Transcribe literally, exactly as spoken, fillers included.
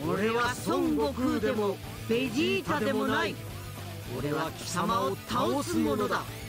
俺は孫悟空でもベジータでもない。俺は貴様を倒すものだ。